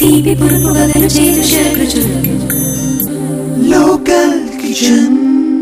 తీపి పురుపు గదలు చేదు షడ్రుచులు local kitchen.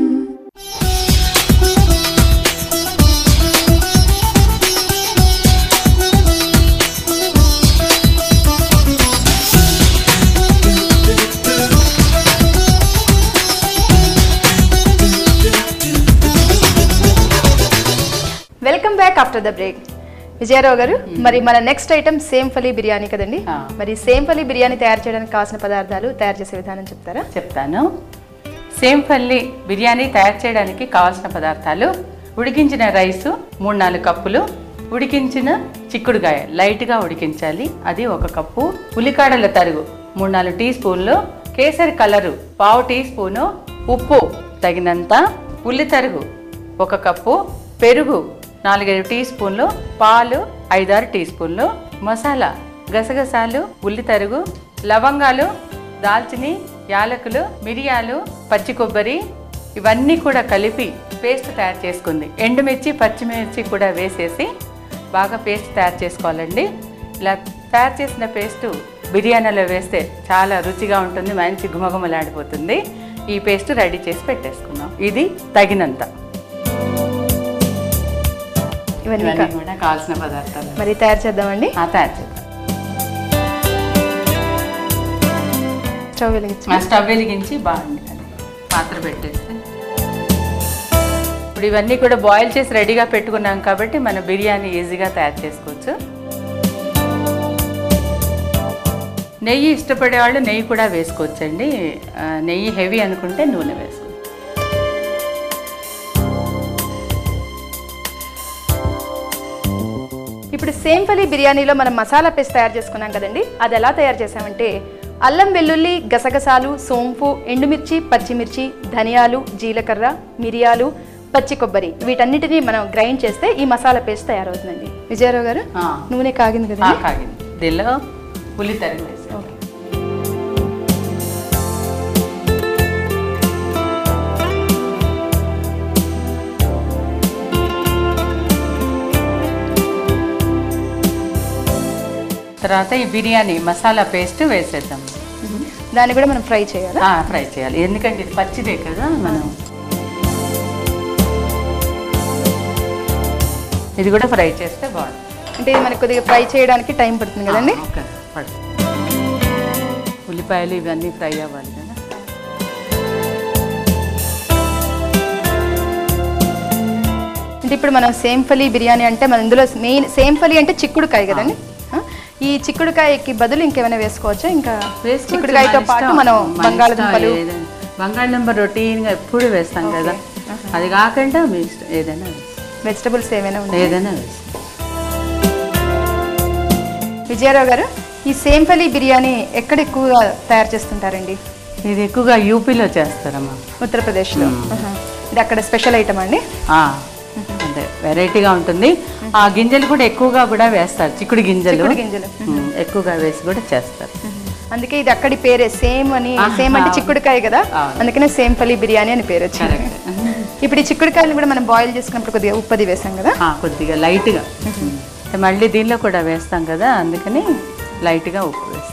Welcome back after the break. Vijayarao గారు, మరి మన నెక్స్ట్ ఐటమ్ సేమ్ పల్లి బిర్యానీ కదండి. మరి సేమ్ పల్లి బిర్యానీ తయారు చేయడానికి కావాల్సిన పదార్థాలు, తయారు చేసే విధానం చెప్తారా? చెప్తాను. సేమ్ పల్లి బిర్యానీ తయారు చేయడానికి కావాల్సిన పదార్థాలు: ఉడికించిన రైసు 3-4 కప్పులు, ఉడికించిన చిక్కుడుకాయ లైట్గా ఉడికించాలి, అది 1 కప్పు, ఉల్లికాడల తరుగు 3-4 టీ స్పూన్లు, కేసరి కలరు 1/2 టీ స్పూను, ఉప్పు తగినంత, ఉల్లి తరుగు 1 కప్పు, పెరుగు 4-5 టీ స్పూన్లు, పాలు 5-6 టీ స్పూన్లు, మసాలా గసగసాలు, ఉల్లి తరుగు, లవంగాలు, దాల్చిని, యాలకులు, మిరియాలు, పచ్చి కొబ్బరి ఇవన్నీ కూడా కలిపి పేస్ట్ తయారు చేసుకుంది. ఎండుమిర్చి, పచ్చిమిర్చి కూడా వేసేసి బాగా పేస్ట్ తయారు చేసుకోవాలండి. ఇలా తయారు చేసిన పేస్టు బిర్యానీలో వేస్తే చాలా రుచిగా ఉంటుంది, మంచి గుమగుమలాడిపోతుంది. ఈ పేస్ట్ రెడీ చేసి పెట్టేసుకున్నాం. ఇది తగినంత. ఇవన్నీ కూడా కావాల్సిన పదార్థాలు. మరి తయారు చేద్దామండి. తయారు చేద్దాం. స్టవ్ వెలిగించి బాగుంది పాత్ర పెట్టేస్తే, ఇప్పుడు ఇవన్నీ కూడా బాయిల్ చేసి రెడీగా పెట్టుకున్నాం కాబట్టి మన బిర్యానీ ఈజీగా తయారు చేసుకోవచ్చు. నెయ్యి ఇష్టపడే వాళ్ళు నెయ్యి కూడా వేసుకోవచ్చండి. నెయ్యి హెవీ అనుకుంటే నూనె వేసుకోవచ్చు. ఇప్పుడు సేమ్ పల్లి బిర్యానీలో మనం మసాలా పేస్ట్ తయారు చేసుకున్నాం కదండి. అది ఎలా తయారు చేసామంటే, అల్లం వెల్లుల్లి, గసగసాలు, సోంపు, ఎండుమిర్చి, పచ్చిమిర్చి, ధనియాలు, జీలకర్ర, మిరియాలు, పచ్చి కొబ్బరి వీటన్నిటిని మనం గ్రైండ్ చేస్తే ఈ మసాలా పేస్ట్ తయారవుతుందండి. విజయరావు గారు, నూనె కాగింది కదా? కాగింది. దీనిలో ఉల్లి తరిగి వేసి తర్వాత ఈ బిర్యానీ మసాలా పేస్ట్ వేసేద్దాం. దాన్ని కూడా మనం ఫ్రై చేయాలి. ఫ్రై చేయాలి, ఎందుకంటే ఇది పచ్చిదే కదా. మనం ఇది కూడా ఫ్రై చేస్తే బాగుంటుంది. అంటే ఇది మనకు కొద్దిగా ఫ్రై చేయడానికి టైం పడుతుంది కదండి. ఉల్లిపాయలు ఇవన్నీ ఫ్రై అవ్వాలి కదా. అంటే ఇప్పుడు మనం సేమ్ పల్లి బిర్యానీ అంటే మన ఇందులో మెయిన్ సేమ్ పల్లి అంటే చిక్కుడుకాయ కదండి. ఈ చిక్కుడుకాయకి బదులు ఇంకేమైనా వేసుకోవచ్చా? ఇంకా చిక్కుడుకాయతో పాటు మనం బంగాళదుంపలు, బంగాళదుంప రొటీన్గా ఎప్పుడు వేస్తాం కదా, అది కాకుండా ఏదైనా వెజిటబుల్స్ ఏమైనా ఉన్నాయి, ఏదైనా వేస్తాం. విజయరావు గారు, ఈ సేమ్ పల్లి బిర్యానీ ఎక్కడ ఎక్కువగా తయారు చేస్తుంటారండి? ఇది ఎక్కువగా యూపీలో చేస్తారమ్మా, ఉత్తరప్రదేశ్లో. ఇది అక్కడ స్పెషల్ ఐటమ్ అండి. అంటే వెరైటీగా ఉంటుంది. ఆ గింజలు కూడా ఎక్కువగా కూడా వేస్తారు, చిక్కుడు గింజలు ఎక్కువగా వేసి కూడా చేస్తారు. అందుకే ఇది అక్కడి పేరే సేమ్ అని. సేమ్ అంటే చిక్కుడుకాయ కదా, అందుకనే సేమ్ పల్లి బిర్యానీ అని పేరు వచ్చింది. ఇప్పుడు ఈ చిక్కుడుకాయలు కూడా మనం బాయిల్ చేసుకున్నప్పుడు కొద్దిగా ఉప్పది వేసాం కదా, కొద్దిగా లైట్గా. మళ్ళీ దీనిలో కూడా వేస్తాం కదా, అందుకని లైట్గా ఉప్పు వేస్తాం.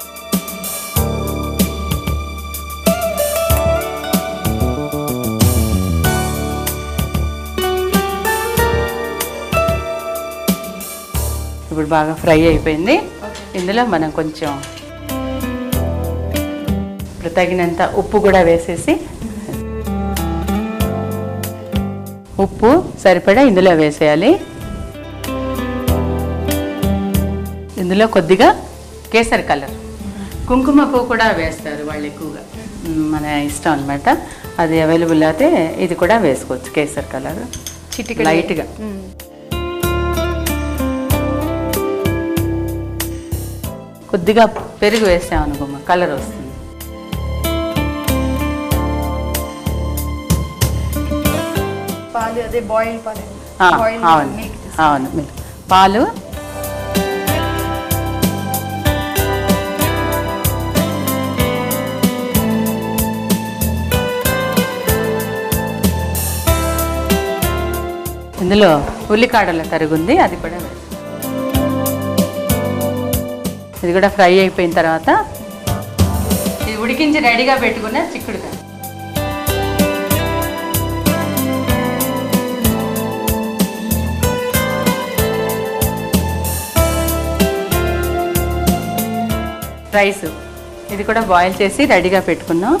ఇప్పుడు బాగా ఫ్రై అయిపోయింది. ఇందులో మనం కొంచెం ఇప్పుడు తగినంత ఉప్పు కూడా వేసేసి, ఉప్పు సరిపడా ఇందులో వేసేయాలి. ఇందులో కొద్దిగా కేసరి కలర్, కుంకుమ పువ్వు కూడా వేస్తారు వాళ్ళు ఎక్కువగా, మన ఇష్టం అనమాట. అది అవైలబుల్ అయితే ఇది కూడా వేసుకోవచ్చు. కేసరి కలర్ చిటికెడు లైట్గా. కొద్దిగా పెరుగు వేసామనుకోమ్మా, కలర్ వస్తుంది. అవును, పాలు ఇందులో ఉల్లికాడల తరుగుంది, అది కూడా ఇది కూడా ఫ్రై అయిపోయిన తర్వాత ఇది ఉడికించి రెడీగా పెట్టుకున్న చిక్కుడుకాయ. రైస్ ఇది కూడా బాయిల్ చేసి రెడీగా పెట్టుకున్నాం.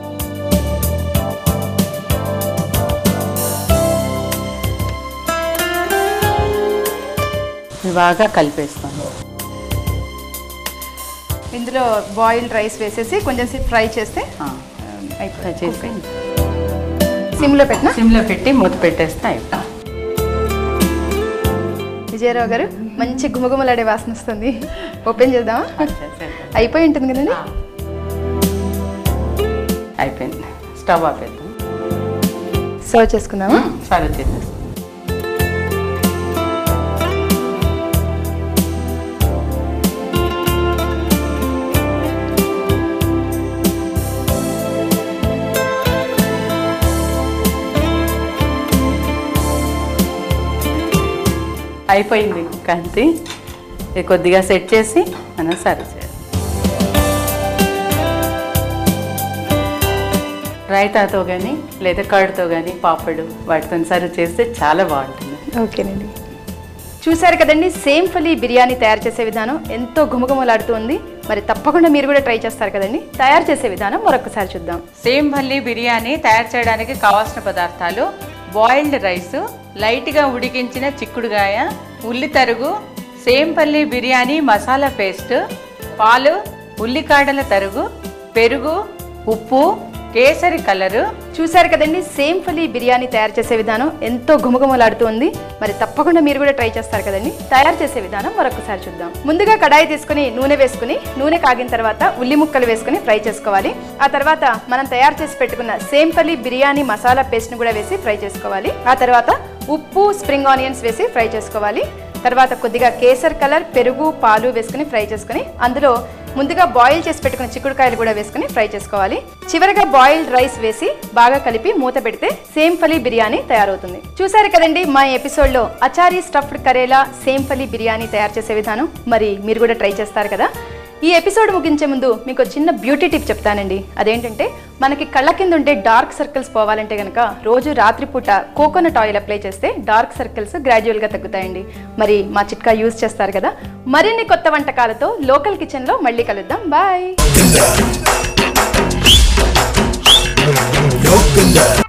ఇది బాగా కలిపేస్తాం. ఇందులో బాయిల్డ్ రైస్ వేసేసి కొంచెం ఫ్రై చేస్తే చేసి సిమ్లో పెట్టి మూత పెట్టేస్తే అయిపోయింది. విజయరావు గారు మంచి గుమగుమలాడే వాసన వస్తుంది. ఓపెన్ చేద్దామా? అయిపోయి ఉంటుంది కదండి. అయిపోయింది. స్టవ్ ఆపేద్దాం. సర్వ్ చేసుకుందామా? సర్వ్ చేద్దాం. అయిపోయింది కంతి. ఇది కొద్దిగా సెట్ చేసి మనం సర్వ్ చేయాలి. రైతాతో కానీ లేదా కర్డ్తో కానీ పాపడు వాటితో సర్వ్ చేస్తే చాలా బాగుంటుంది. ఓకేనండి. చూసారు కదండి, సేమ్ పల్లి బిర్యానీ తయారు చేసే విధానం ఎంతో గుమగుమలాడుతుంది. మరి తప్పకుండా మీరు కూడా ట్రై చేస్తారు కదండి. తయారు చేసే విధానం మరొకసారి చూద్దాం. సేమ్ పల్లి బిర్యానీ తయారు చేయడానికి కావాల్సిన పదార్థాలు: బాయిల్డ్ రైసు, లైట్గా ఉడికించిన చిక్కుడుగాయ, ఉల్లి తరుగు, సేమ్ పల్లి బిర్యానీ మసాలా పేస్ట్, పాలు, ఉల్లికాడల తరుగు, పెరుగు, ఉప్పు, కేసరి కలరు. చూసారు కదండి, సేమ్ పల్లి బిర్యానీ తయారు చేసే విధానం ఎంతో గుమగుమలాడుతుంది. మరి తప్పకుండా మీరు కూడా ట్రై చేస్తారు కదండి. తయారు చేసే విధానం మరొకసారి చూద్దాం. ముందుగా కడాయి తీసుకుని నూనె వేసుకుని, నూనె కాగిన తర్వాత ఉల్లి ముక్కలు వేసుకుని ఫ్రై చేసుకోవాలి. ఆ తర్వాత మనం తయారు చేసి పెట్టుకున్న సేమ్ పల్లి బిర్యానీ మసాలా పేస్ట్ ను కూడా వేసి ఫ్రై చేసుకోవాలి. ఆ తర్వాత ఉప్పు, స్ప్రింగ్ ఆనియన్స్ వేసి ఫ్రై చేసుకోవాలి. తర్వాత కొద్దిగా కేసర్ కలర్, పెరుగు, పాలు వేసుకుని ఫ్రై చేసుకుని అందులో ముందుగా బాయిల్ చేసి పెట్టుకున్న చిక్కుడుకాయలు కూడా వేసుకుని ఫ్రై చేసుకోవాలి. చివరిగా బాయిల్డ్ రైస్ వేసి బాగా కలిపి మూత పెడితే సేమ్ పల్లి బిర్యానీ తయారవుతుంది. చూసారు కదండి మా ఎపిసోడ్ లో అచారీ స్టఫ్డ్ కరేలా సేమ్ పల్లి బిర్యానీ తయారు చేసే విధానం. మరి మీరు కూడా ట్రై చేస్తారు కదా. ఈ ఎపిసోడ్ ముగించే ముందు మీకు చిన్న బ్యూటీ టిప్ చెప్తానండి. అదేంటంటే, మనకి కళ్ళ కింద ఉండే డార్క్ సర్కిల్స్ పోవాలంటే కనుక రోజు రాత్రిపూట కోకోనట్ ఆయిల్ అప్లై చేస్తే డార్క్ సర్కిల్స్ గ్రాడ్యువల్గా తగ్గుతాయండి. మరి మా చిట్కా యూజ్ చేస్తారు కదా. మరిన్ని కొత్త వంటకాలతో లోకల్ కిచెన్లో మళ్ళీ కలుద్దాం. బాయ్.